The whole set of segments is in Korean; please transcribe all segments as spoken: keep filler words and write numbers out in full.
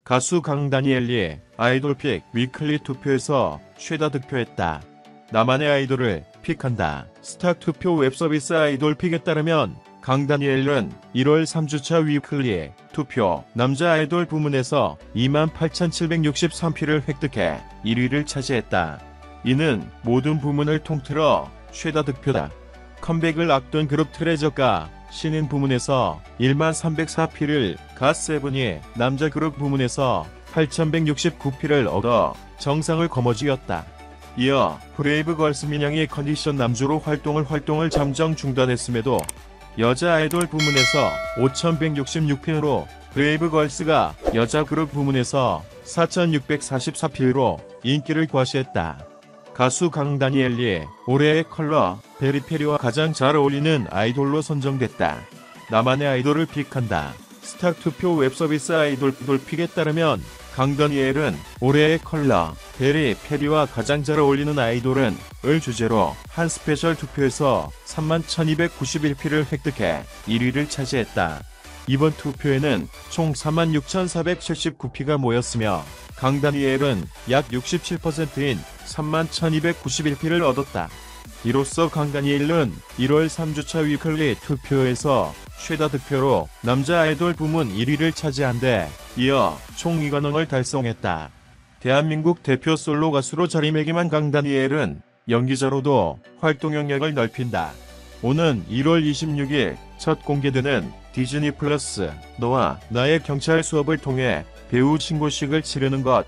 가수 강다니엘리 아이돌픽 위클리 투표에서 최다 득표했다. 나만의 아이돌을 픽한다. 스타 투표 웹서비스 아이돌픽에 따르면 강다니엘은 일월 삼 주차 위클리 투표 남자 아이돌 부문에서 이만 팔천칠백육십삼 표를 획득해 일 위를 차지했다. 이는 모든 부문을 통틀어 최다 득표다. 컴백을 앞둔 그룹 트레저가 신인 부문에서 일만 삼백사 표를, 갓세븐이 남자 그룹 부문에서 팔천백육십구 표를 얻어 정상을 거머쥐었다. 이어 브레이브걸스 민영이 컨디션 남주로 활동을 활동을 잠정 중단했음에도 여자 아이돌 부문에서 오천백육십육 표로 브레이브걸스가 여자 그룹 부문에서 사천육백사십사 표로 인기를 과시했다. 가수 강다니엘리 올해의 컬러 베리페리와 가장 잘 어울리는 아이돌로 선정됐다. 나만의 아이돌을 픽한다. 스타 투표 웹서비스 아이돌픽에 따르면 강다니엘은 올해의 컬러 베리페리와 가장 잘 어울리는 아이돌은 을 주제로 한 스페셜 투표에서 삼만 천이백구십일 표를 획득해 일 위를 차지했다. 이번 투표에는 총 사만 육천사백칠십구 표가 모였으며 강다니엘은 약 육십칠 퍼센트인 삼만 천이백구십일 표를 얻었다. 이로써 강다니엘은 일월 삼 주차 위클리 투표에서 최다 득표로 남자 아이돌 부문 일 위를 차지한 데 이어 총 이관왕을 달성했다. 대한민국 대표 솔로 가수로 자리매김한 강다니엘은 연기자로도 활동 영역을 넓힌다. 오는 일월 이십육일 첫 공개되는 디즈니 플러스 너와 나의 경찰 수업을 통해 배우 신고식을 치르는 것.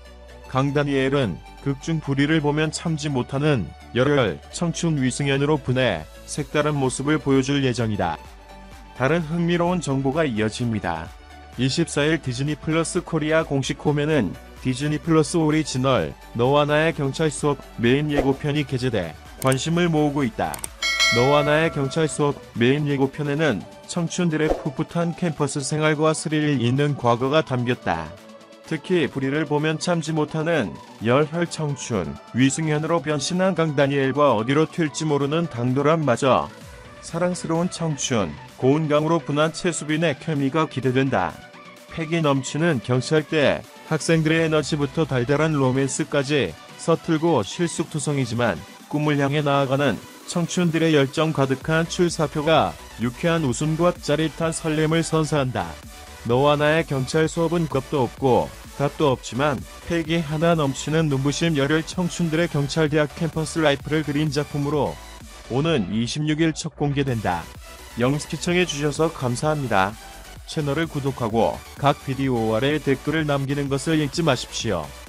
강다니엘은 극중 불의를 보면 참지 못하는 열혈 청춘 위승연으로 분해 색다른 모습을 보여줄 예정이다. 다른 흥미로운 정보가 이어집니다. 이십사일 디즈니 플러스 코리아 공식 홈에는 디즈니 플러스 오리지널 너와 나의 경찰 수업 메인 예고편이 게재돼 관심을 모으고 있다. 너와 나의 경찰 수업 메인 예고편에는 청춘들의 풋풋한 캠퍼스 생활과 스릴 있는 과거가 담겼다. 특히 불의를 보면 참지 못하는 열혈 청춘 위승현으로 변신한 강다니엘과 어디로 튈지 모르는 당돌함마저 사랑스러운 청춘 고운강으로 분한 최수빈의 케미가 기대된다. 패기 넘치는 경찰대 학생들의 에너지부터 달달한 로맨스까지 서툴고 실속투성이지만 꿈을 향해 나아가는 청춘들의 열정 가득한 출사표가 유쾌한 웃음과 짜릿한 설렘을 선사한다. 너와 나의 경찰 수업은 겁도 없고 답도 없지만 패기 하나 넘치는 눈부심 열혈 청춘들의 경찰대학 캠퍼스 라이프를 그린 작품으로 오는 이십육일 첫 공개된다. 영상 시청해주셔서 감사합니다. 채널을 구독하고 각 비디오 아래에 댓글을 남기는 것을 잊지 마십시오.